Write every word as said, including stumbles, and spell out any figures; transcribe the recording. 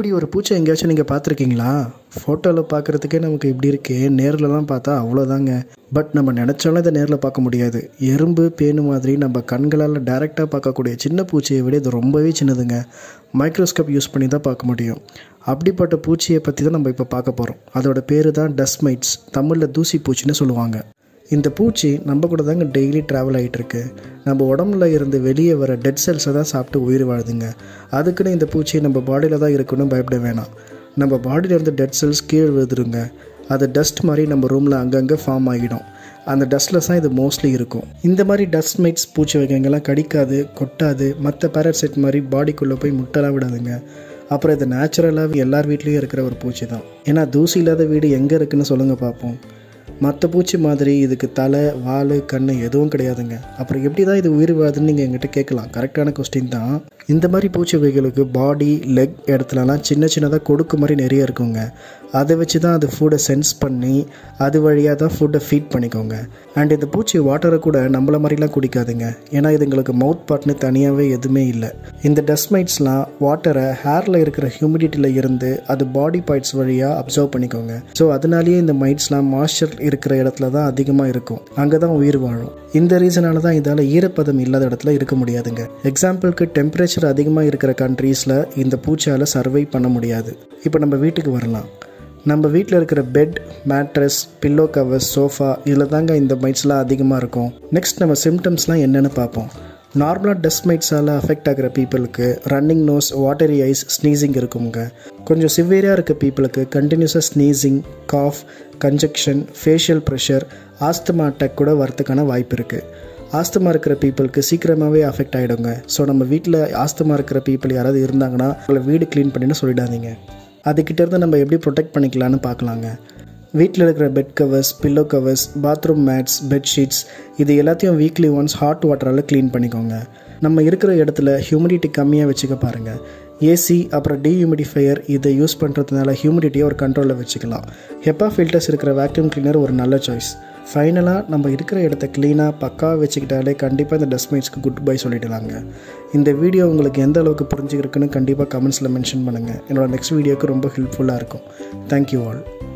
இப்படி ஒரு பூச்சி எங்கேயாச்சும் நீங்கள் பார்த்துருக்கீங்களா? ஃபோட்டோவில் பார்க்குறதுக்கே நமக்கு இப்படி இருக்கே, நேரிலலாம் பார்த்தா அவ்வளோதாங்க. பட் நம்ம நினச்சாலும் இதை நேரில் பார்க்க முடியாது. எறும்பு பேனு மாதிரி நம்ம கண்களால் டைரெக்டாக பார்க்கக்கூடிய சின்ன பூச்சியை விட இது ரொம்பவே சின்னதுங்க. மைக்ரோஸ்கோப் யூஸ் பண்ணி தான் பார்க்க முடியும். அப்படிப்பட்ட பூச்சியை பற்றி தான் நம்ம இப்போ பார்க்க போகிறோம். அதோட பேர் தான் டஸ்ட்மைட்ஸ், தமிழில் தூசி பூச்சின்னு சொல்லுவாங்க. இந்த பூச்சி நம்ம கூட தாங்க டெய்லி ட்ராவல் ஆகிட்டுருக்கு. நம்ம உடம்புல இருந்து வெளியே வர டெட் செல்ஸை தான் சாப்பிட்டு உயிர் வாழுதுங்க. அதுக்குன்னு இந்த பூச்சி நம்ம பாடியில் தான் இருக்குன்னு பயப்பட வேணாம். நம்ம பாடியில் இருந்து டெட் செல்ஸ் கீழே விழுதுருங்க. அது டஸ்ட் மாதிரி நம்ம ரூமில் அங்கங்கே ஃபார்ம் ஆகிடும். அந்த டஸ்ட்டில் தான் இது மோஸ்ட்லி இருக்கும். இந்த மாதிரி டஸ்ட்மைட்ஸ் பூச்சி வகைங்கெல்லாம் கடிக்காது, கொட்டாது, மற்ற பேரசைட் மாதிரி பாடிக்குள்ளே போய் முட்டைலாம் விடாதுங்க. அப்புறம் இது நேச்சுரலாகவே எல்லார் வீட்லேயும் இருக்கிற ஒரு பூச்சி தான். ஏன்னா தூசி இல்லாத வீடு எங்கே இருக்குதுன்னு சொல்லுங்கள் பார்ப்போம். மற்ற பூச்சி மாதிரி இதுக்கு தலை, வால், கண் எதுவும் கிடையாதுங்க. அப்புறம் எப்படி தான் இது உயிர் வாழுதுன்னு நீங்கள் எங்கிட்ட கேட்கலாம். கரெக்டான கொஸ்டின் தான். இந்த மாதிரி பூச்சி வகைகளுக்கு பாடி, லெக் இடத்துலலாம் சின்ன சின்னதாக கொடுக்கு மாதிரி நிறைய இருக்குங்க. அதை வச்சு தான் அது ஃபுட்டை சென்ஸ் பண்ணி அது வழியாக தான் ஃபுட்டை ஃபீட் பண்ணிக்கோங்க. அண்ட் இந்த பூச்சி வாட்டரை கூட நம்மள மாதிரிலாம் குடிக்காதுங்க. ஏன்னா இதுங்களுக்கு மவுத் பார்ட்னு தனியாகவே எதுவுமே இல்லை. இந்த டஸ்ட்மைட்ஸ்லாம் வாட்டரை ஹேரில் இருக்கிற ஹியூமிடிட்டியில் இருந்து அது பாடி பார்ட்ஸ் வழியாக அப்சர்வ் பண்ணிக்கோங்க. ஸோ அதனாலேயே இந்த மைட்ஸ்லாம் மாய்ஸ்சர் இருக்கிற இடத்துல தான் அதிகமாக இருக்கும். அங்கே தான் உயிர் வாழும். இந்த ரீசனால தான் இதால் ஈரப்பதம் இல்லாத இடத்துல இருக்க முடியாதுங்க. எக்ஸாம்பிளுக்கு டெம்பரேச்சர் அதிகமாக இருக்கிற கண்ட்ரீஸில் இந்த பூச்சியால் சர்வை பண்ண முடியாது. இப்போ நம்ம வீட்டுக்கு வரலாம். நம்ம வீட்டில் இருக்கிற bed, mattress, pillow covers, sofa இதில் தாங்க இந்த மைட்ஸ்லாம் அதிகமாக இருக்கும். நெக்ஸ்ட் நம்ம சிம்டம்ஸ்லாம் என்னென்னு பார்ப்போம். நார்மலாக டஸ்ட்மைட்ஸால் அஃபெக்ட் ஆகிற பீப்புளுக்கு running nose, watery eyes, sneezing இருக்குங்க. கொஞ்சம் சிவியராக இருக்க பீப்புளுக்கு கண்டினியூஸாக sneezing, cough, congestion, facial pressure, asthma attack கூட வரத்துக்கான வாய்ப்பு இருக்குது. ஆஸ்துமா இருக்கிற பீப்புளுக்கு சீக்கிரமாகவே அஃபெக்ட் ஆகிடுங்க. ஸோ நம்ம வீட்டில் ஆஸ்துமா இருக்கிற பீப்புள் யாராவது இருந்தாங்கன்னா உங்களை வீடு க்ளீன் பண்ணின்னு சொல்லிடாதீங்க. அதுக்கிட்டேருந்து நம்ம எப்படி ப்ரொடெக்ட் பண்ணிக்கலான்னு பார்க்கலாங்க. வீட்டில் இருக்கிற bed covers, pillow covers, bathroom mats, bedsheets இது எல்லாத்தையும் வீக்லி ஒன்ஸ் ஹாட் வாட்டரால் க்ளீன் பண்ணிக்கோங்க. நம்ம இருக்கிற இடத்துல ஹியூமிடிட்டி கம்மியாக வச்சுக்க பாருங்கள். ஏசி அப்புறம் டீஹியூமிடிஃபையர் இதை யூஸ் பண்ணுறதுனால ஹியூமிடிட்டியை ஒரு கண்ட்ரோலில் வச்சுக்கலாம். ஹெப்பா ஃபில்டர்ஸ் இருக்கிற வேக்யூம் கிளீனர் ஒரு நல்ல சாய்ஸ். ஃபைனலாக நம்ம இருக்கிற இடத்த க்ளீனாக பக்காவாக வச்சுக்கிட்டாலே கண்டிப்பாக இந்த டஸ்ட்மைட்ஸ்க்கு குட் பை சொல்லிடலாங்க. இந்த வீடியோ உங்களுக்கு எந்த அளவுக்கு புரிஞ்சுக்கிறதுக்குன்னு கண்டிப்பாக கமெண்ட்ஸில் மென்ஷன் பண்ணுங்கள். என்னோடய நெக்ஸ்ட் வீடியோக்கு ரொம்ப ஹெல்ப்ஃபுல்லாக இருக்கும். Thank you all.